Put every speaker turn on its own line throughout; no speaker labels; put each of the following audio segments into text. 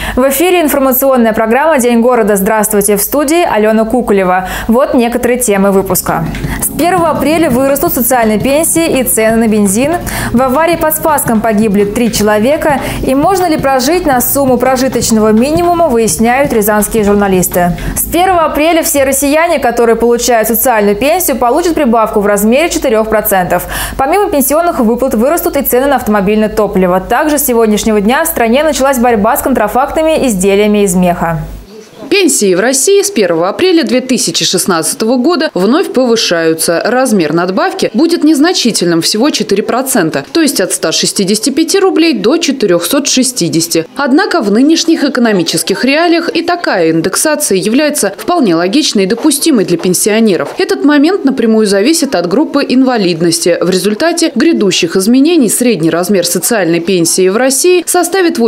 В эфире информационная программа «День города». Здравствуйте, в студии Алена Кукулева. Вот некоторые темы выпуска. С 1 апреля вырастут социальные пенсии и цены на бензин. В аварии под Спасском погибли 3 человека. И можно ли прожить на сумму прожиточного минимума, выясняют рязанские журналисты. С 1 апреля все россияне, которые получают социальную пенсию, получат прибавку в размере 4%. Помимо пенсионных выплат вырастут и цены на автомобильное топливо. Также с сегодняшнего дня в стране началась борьба с контрафактными изделиями из меха.
Пенсии в России с 1 апреля 2016 года вновь повышаются. Размер надбавки будет незначительным, всего 4%, то есть от 165 рублей до 460. Однако в нынешних экономических реалиях и такая индексация является вполне логичной и допустимой для пенсионеров. Этот момент напрямую зависит от группы инвалидности. В результате грядущих изменений средний размер социальной пенсии в России составит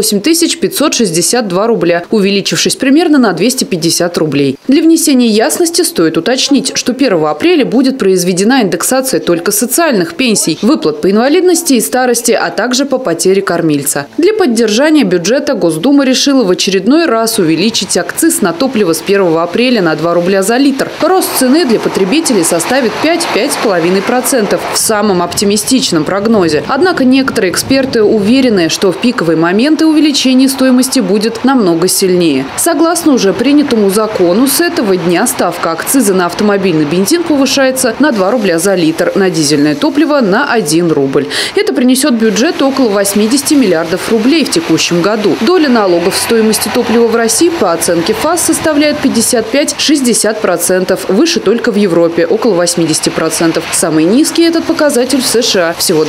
8562 рубля, увеличившись примерно на 250 рублей. Для внесения ясности стоит уточнить, что 1 апреля будет произведена индексация только социальных пенсий, выплат по инвалидности и старости, а также по потере кормильца. Для поддержания бюджета Госдума решила в очередной раз увеличить акциз на топливо с 1 апреля на 2 рубля за литр. Рост цены для потребителей составит 5–5,5% в самом оптимистичном прогнозе. Однако некоторые эксперты уверены, что в пиковые моменты увеличение стоимости будет намного сильнее. Согласно уже принятому закону, с этого дня ставка акциза на автомобильный бензин повышается на 2 рубля за литр, на дизельное топливо на 1 рубль. Это принесет бюджету около 80 миллиардов рублей в текущем году. Доля налогов в стоимости топлива в России по оценке ФАС составляет 55–60%, выше только в Европе – около 80%. Самый низкий этот показатель в США – всего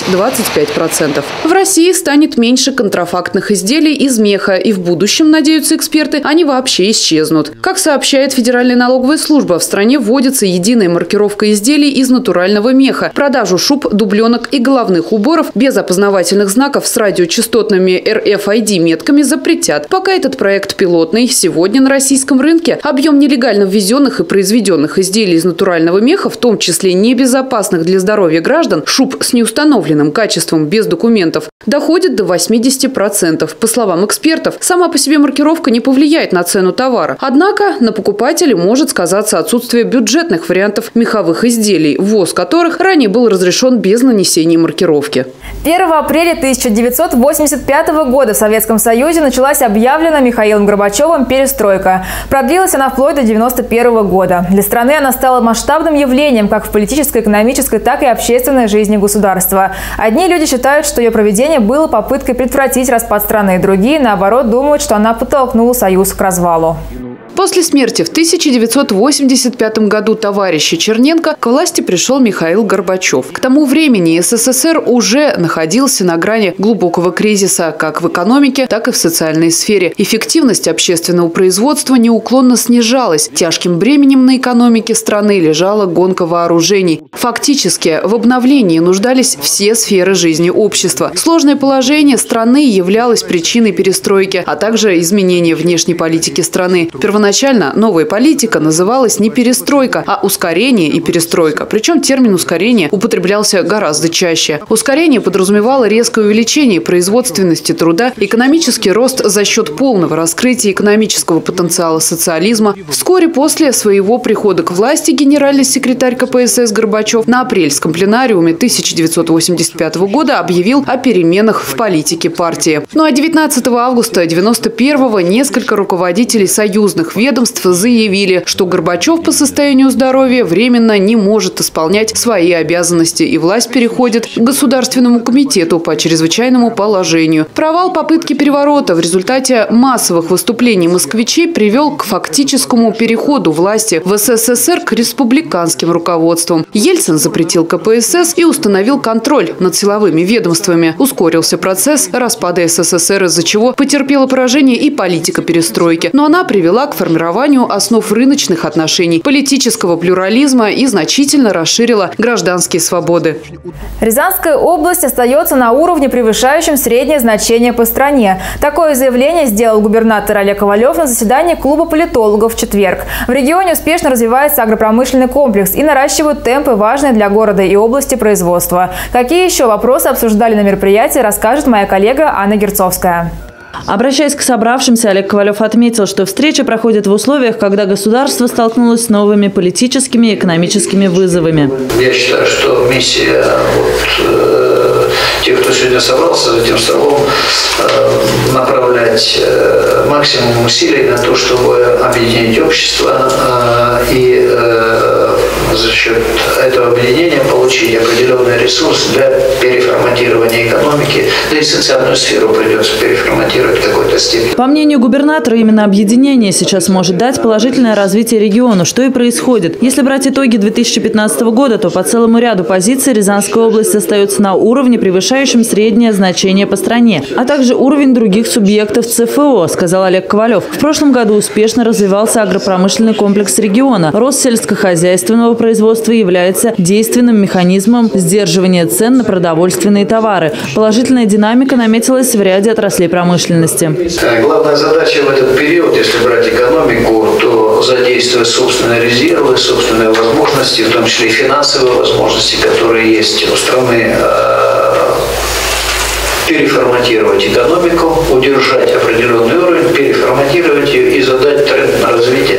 20–25%. В России станет меньше контрафактных изделий из меха, и в будущем, надеются эксперты, они вообще исчезнут. Как сообщает Федеральная налоговая служба, в стране вводится единая маркировка изделий из натурального меха. Продажу шуб, дубленок и головных уборов без опознавательных знаков с радиочастотными RFID-метками запретят. Пока этот проект пилотный, сегодня на российском рынке объем нелегально ввезенных и произведенных изделий из натурального меха, в том числе небезопасных для здоровья граждан, шуб с неустановленным качеством без документов, доходит до 80%. По словам экспертов, сама по себе маркировка не повлияет на цену товара. Однако на покупателе может сказаться отсутствие бюджетных вариантов меховых изделий, ввоз которых ранее был разрешен без нанесения маркировки.
1 апреля 1985 года в Советском Союзе началась объявлена Михаилом Горбачевым перестройка. Продлилась она вплоть до 1991 года. Для страны она стала масштабным явлением как в политической, экономической, так и общественной жизни государства. Одни люди считают, что ее проведение было попыткой предотвратить распад страны, другие, наоборот, думают, что она подтолкнула Союз к развалу.
После смерти в 1985 году товарища Черненко к власти пришел Михаил Горбачев. К тому времени СССР уже находился на грани глубокого кризиса как в экономике, так и в социальной сфере. Эффективность общественного производства неуклонно снижалась. Тяжким бременем на экономике страны лежала гонка вооружений. Фактически в обновлении нуждались все сферы жизни общества. Сложное положение страны являлось причиной перестройки, а также изменения внешней политики страны. Первоначально новая политика называлась не перестройка, а ускорение и перестройка. Причем термин ускорение употреблялся гораздо чаще. Ускорение подразумевало резкое увеличение производственности труда, экономический рост за счет полного раскрытия экономического потенциала социализма. Вскоре после своего прихода к власти генеральный секретарь КПСС Горбачев на апрельском пленариуме 1985 года объявил о переменах в политике партии. Ну а 19 августа 1991-го несколько руководителей союзных ведомств заявили, что Горбачев по состоянию здоровья временно не может исполнять свои обязанности, и власть переходит к Государственному комитету по чрезвычайному положению. Провал попытки переворота в результате массовых выступлений москвичей привел к фактическому переходу власти в СССР к республиканским руководствам. Ельцин запретил КПСС и установил контроль над силовыми ведомствами. Ускорился процесс распада СССР, из-за чего потерпела поражение и политика перестройки. Но она привела к формированию основ рыночных отношений, политического плюрализма и значительно расширила гражданские свободы.
Рязанская область остается на уровне, превышающем среднее значение по стране. Такое заявление сделал губернатор Олег Ковалев на заседании клуба политологов в четверг. В регионе успешно развивается агропромышленный комплекс и наращивают темпы важные для города и области производства. Какие еще вопросы обсуждали на мероприятии, расскажет моя коллега Анна Герцовская.
Обращаясь к собравшимся, Олег Ковалев отметил, что встреча проходит в условиях, когда государство столкнулось с новыми политическими и экономическими вызовами.
Я считаю, что миссия тех, кто сегодня собрался за этим столом, направлять максимум усилий на то, чтобы объединить общество и за счет этого объединения получить определенный ресурс для переформатирования экономики, да и социальную сферу придется переформатировать в какой-то степени.
По мнению губернатора, именно объединение сейчас может дать положительное развитие региону, что и происходит. Если брать итоги 2015 года, то по целому ряду позиций Рязанская область остается на уровне, превышающем среднее значение по стране, а также уровень других субъектов ЦФО, сказал Олег Ковалев. В прошлом году успешно развивался агропромышленный комплекс региона. Рост сельскохозяйственного производства является действенным механизмом сдерживания цен на продовольственные товары. Положительная динамика наметилась в ряде отраслей промышленности.
Главная задача в этот период, если брать экономику, то задействовать собственные резервы, собственные возможности, в том числе и финансовые возможности, которые есть у страны, переформатировать экономику, удержать определенный уровень, переформатировать ее и задать тренд на развитие.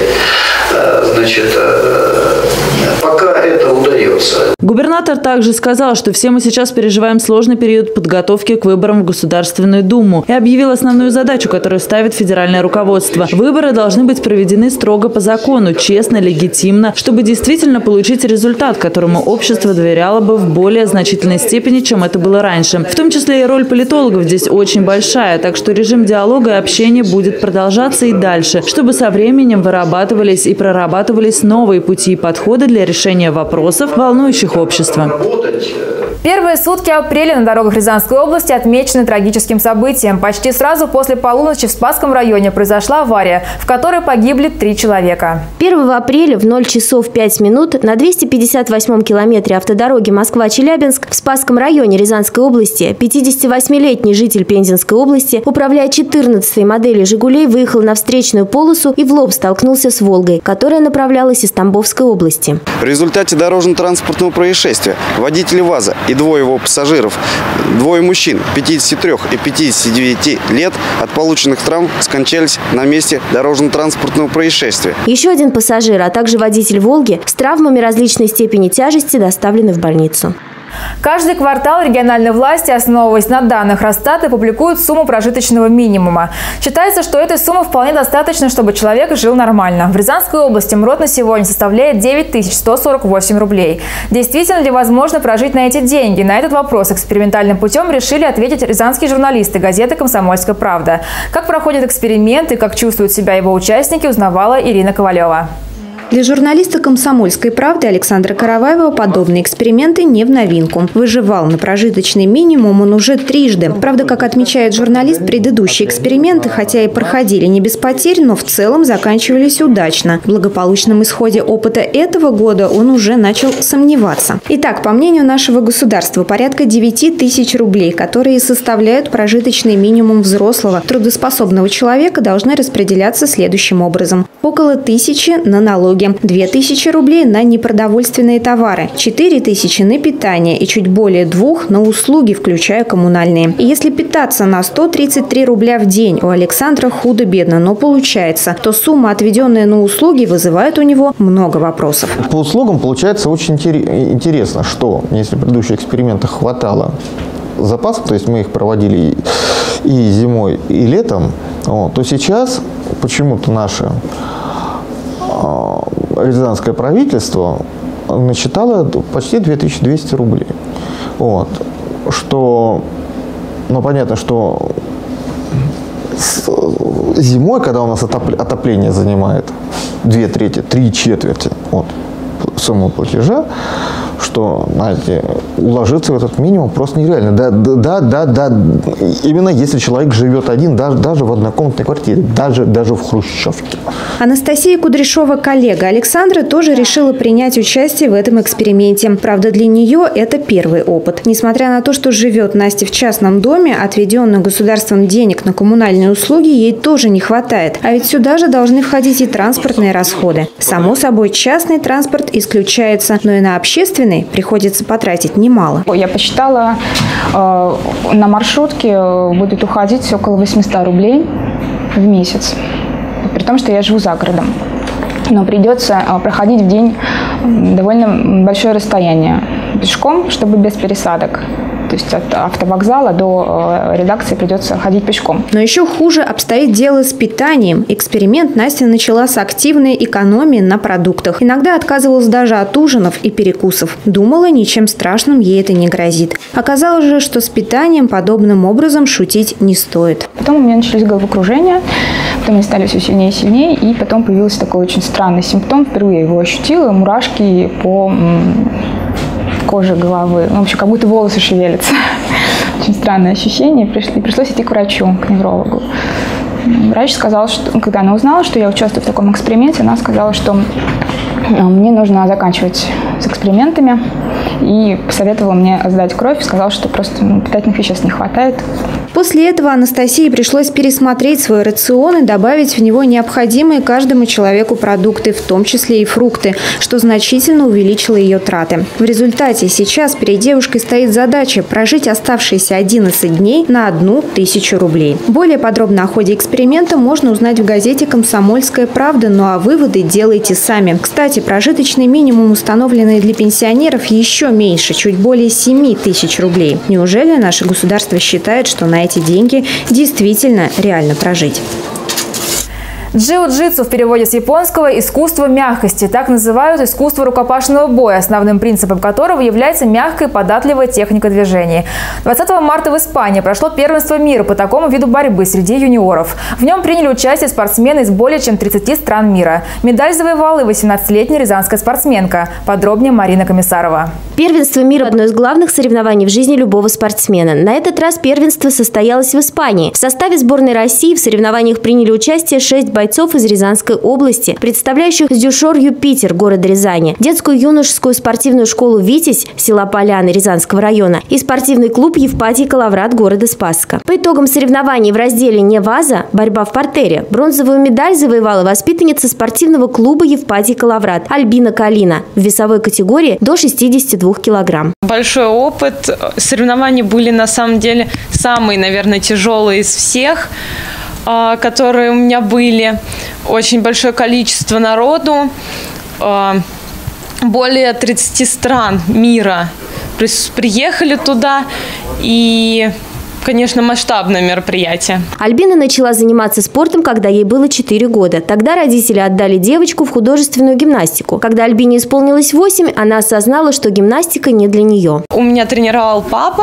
Пока это удается.
Губернатор также сказал, что все мы сейчас переживаем сложный период подготовки к выборам в Государственную Думу и объявил основную задачу, которую ставит федеральное руководство. Выборы должны быть проведены строго по закону, честно, легитимно, чтобы действительно получить результат, которому общество доверяло бы в более значительной степени, чем это было раньше. В том числе и роль политологов здесь очень большая, так что режим диалога и общения будет продолжаться и дальше, чтобы со временем вырабатывались и прорабатывались новые пути и подходы для решения вопросов, волнующих общество.
Первые сутки апреля на дорогах Рязанской области отмечены трагическим событием. Почти сразу после полуночи в Спасском районе произошла авария, в которой погибли 3 человека.
1 апреля в 0 часов 5 минут на 258-м километре автодороги Москва-Челябинск в Спасском районе Рязанской области 58-летний житель Пензенской области, управляя 14-й моделью «Жигулей», выехал на встречную полосу и в лоб столкнулся с «Волгой», которая направлялась из Тамбовской области.
В результате дорожно-транспортного происшествия водитель ВАЗа и 2 его пассажиров, 2 мужчин 53 и 59 лет от полученных травм скончались на месте дорожно-транспортного происшествия.
Еще один пассажир, а также водитель «Волги» с травмами различной степени тяжести доставлены в больницу.
Каждый квартал региональные власти, основываясь на данных Росстата, публикуют сумму прожиточного минимума. Считается, что этой суммы вполне достаточно, чтобы человек жил нормально. В Рязанской области МРОТ на сегодня составляет 9148 рублей. Действительно ли возможно прожить на эти деньги? На этот вопрос экспериментальным путем решили ответить рязанские журналисты газеты «Комсомольская правда». Как проходит эксперимент и как чувствуют себя его участники, узнавала Ирина Ковалева.
Для журналиста «Комсомольской правды» Александра Караваева подобные эксперименты не в новинку. Выживал на прожиточный минимум он уже трижды. Правда, как отмечает журналист, предыдущие эксперименты, хотя и проходили не без потерь, но в целом заканчивались удачно. В благополучном исходе опыта этого года он уже начал сомневаться. Итак, по мнению нашего государства, порядка 9000 рублей, которые составляют прожиточный минимум взрослого трудоспособного человека, должны распределяться следующим образом. Около 1000 на налоги, 2000 рублей на непродовольственные товары, 4000 на питание и чуть более 2 на услуги, включая коммунальные. И если питаться на 133 рубля в день у Александра худо-бедно, но получается, то сумма, отведенная на услуги, вызывает у него много вопросов.
По услугам получается очень интересно, что если в предыдущих экспериментах хватало запасов, то есть мы их проводили и зимой, и летом, то сейчас почему-то наше рязанское правительство насчитало почти 2200 рублей. Что, понятно, что зимой, когда у нас отопление занимает 2/3, 3/4 от суммы платежа, что, знаете, уложиться в этот минимум просто нереально. Да, именно если человек живет один, даже в однокомнатной квартире, даже в хрущевке.
Анастасия Кудряшова, коллега Александра, тоже решила принять участие в этом эксперименте. Правда, для нее это первый опыт. Несмотря на то, что живет Настя в частном доме, отведенных государством денег на коммунальные услуги ей тоже не хватает. А ведь сюда же должны входить и транспортные расходы. Само собой, частный транспорт исключается, но и на общественный приходится потратить немало.
Я посчитала, на маршрутке будет уходить около 800 рублей в месяц, при том, что я живу за городом. Но придется проходить в день довольно большое расстояние пешком, чтобы без пересадок. То есть от автовокзала до редакции придется ходить пешком.
Но еще хуже обстоит дело с питанием. Эксперимент Настя начала с активной экономии на продуктах. Иногда отказывалась даже от ужинов и перекусов. Думала, ничем страшным ей это не грозит. Оказалось же, что с питанием подобным образом шутить не стоит.
Потом у меня начались головокружения, потом они стали все сильнее и сильнее, и потом появился такой очень странный симптом. Впервые его ощутила, мурашки по кожи головы. В общем, как будто волосы шевелятся. Очень странное ощущение. Пришлось идти к врачу, к неврологу. Врач сказал, что когда она узнала, что я участвую в таком эксперименте, она сказала, что мне нужно заканчивать с экспериментами, и посоветовала мне сдать кровь, сказала, что просто питательных веществ не хватает.
После этого Анастасии пришлось пересмотреть свой рацион и добавить в него необходимые каждому человеку продукты, в том числе и фрукты, что значительно увеличило ее траты. В результате сейчас перед девушкой стоит задача прожить оставшиеся 11 дней на 1000 рублей. Более подробно о ходе эксперимента можно узнать в газете «Комсомольская правда», ну а выводы делайте сами. Кстати, прожиточный минимум, установленный для пенсионеров, еще меньше, чуть более 7000 рублей. Неужели наше государство считает, что на эти деньги действительно реально прожить?
Джиу-джитсу в переводе с японского «искусство мягкости». Так называют искусство рукопашного боя, основным принципом которого является мягкая и податливая техника движений. 20 марта в Испании прошло первенство мира по такому виду борьбы среди юниоров. В нем приняли участие спортсмены из более чем 30 стран мира. Медаль завоевала и 18-летняя рязанская спортсменка. Подробнее Марина Комиссарова.
Первенство мира – одно из главных соревнований в жизни любого спортсмена. На этот раз первенство состоялось в Испании. В составе сборной России в соревнованиях приняли участие 6 бойцов из Рязанской области, представляющих Сдюшор Юпитер города Рязани, детскую юношескую спортивную школу «Витязь» села Поляны Рязанского района и спортивный клуб Евпатий Калаврат города Спасска. По итогам соревнований в разделе «Не-ваза» борьба в партере бронзовую медаль завоевала воспитанница спортивного клуба Евпатий Калаврат Альбина Калина в весовой категории до 62 килограмм.
Большой опыт. Соревнования были на самом деле самые, наверное, тяжелые из всех, которые у меня были. Очень большое количество народу, более 30 стран мира приехали туда, и, конечно, масштабное мероприятие.
Альбина начала заниматься спортом, когда ей было 4 года. Тогда родители отдали девочку в художественную гимнастику. Когда Альбине исполнилось 8, она осознала, что гимнастика не для нее.
У меня тренировал папа,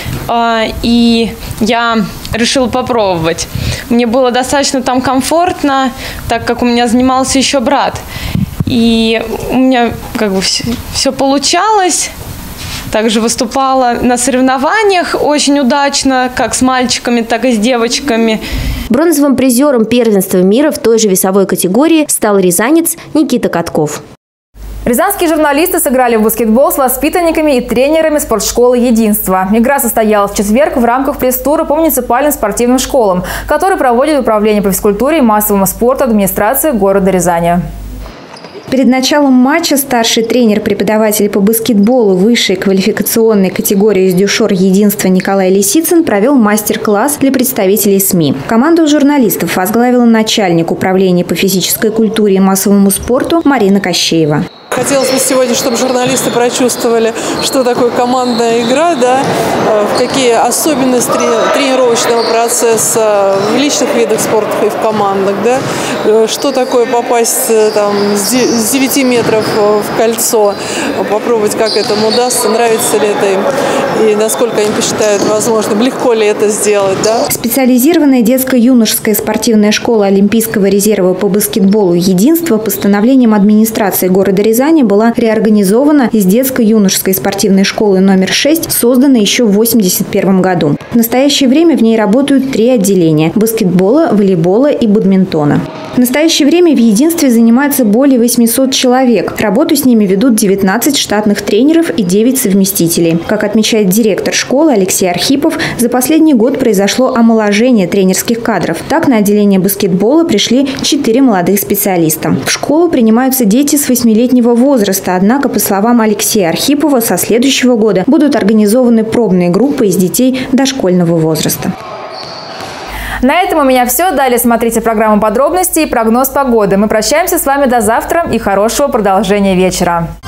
и я решила попробовать. Мне было достаточно там комфортно, так как у меня занимался еще брат. И у меня как бы все получалось. Также выступала на соревнованиях очень удачно, как с мальчиками, так и с девочками.
Бронзовым призером первенства мира в той же весовой категории стал рязанец Никита Катков.
Рязанские журналисты сыграли в баскетбол с воспитанниками и тренерами спортшколы «Единство». Игра состоялась в четверг в рамках пресс-тура по муниципальным спортивным школам, который проводит Управление по физкультуре и массовому спорту администрации города Рязани.
Перед началом матча старший тренер-преподаватель по баскетболу высшей квалификационной категории «Сдюшор Единства» Николай Лисицын провел мастер-класс для представителей СМИ. Команду журналистов возглавила начальник Управления по физической культуре и массовому спорту Марина Кощеева.
Хотелось бы сегодня, чтобы журналисты прочувствовали, что такое командная игра, да, какие особенности тренировочного процесса в личных видах спорта и в командах, да, что такое попасть там, с 9 метров в кольцо, попробовать, как этому удастся, нравится ли это им и насколько они посчитают возможным, легко ли это сделать. Да.
Специализированная детско-юношеская спортивная школа Олимпийского резерва по баскетболу «Единство» постановлением администрации города Рязани была реорганизована из детско-юношеской спортивной школы номер 6, созданной еще в 1981 году. В настоящее время в ней работают 3 отделения – баскетбола, волейбола и бадминтона. В настоящее время в «Единстве» занимается более 800 человек. Работу с ними ведут 19 20 штатных тренеров и 9 совместителей. Как отмечает директор школы Алексей Архипов, за последний год произошло омоложение тренерских кадров. Так, на отделение баскетбола пришли 4 молодых специалиста. В школу принимаются дети с 8-летнего возраста, однако, по словам Алексея Архипова, со следующего года будут организованы пробные группы из детей дошкольного возраста.
На этом у меня все. Далее смотрите программу «Подробности» и прогноз погоды. Мы прощаемся с вами до завтра и хорошего продолжения вечера.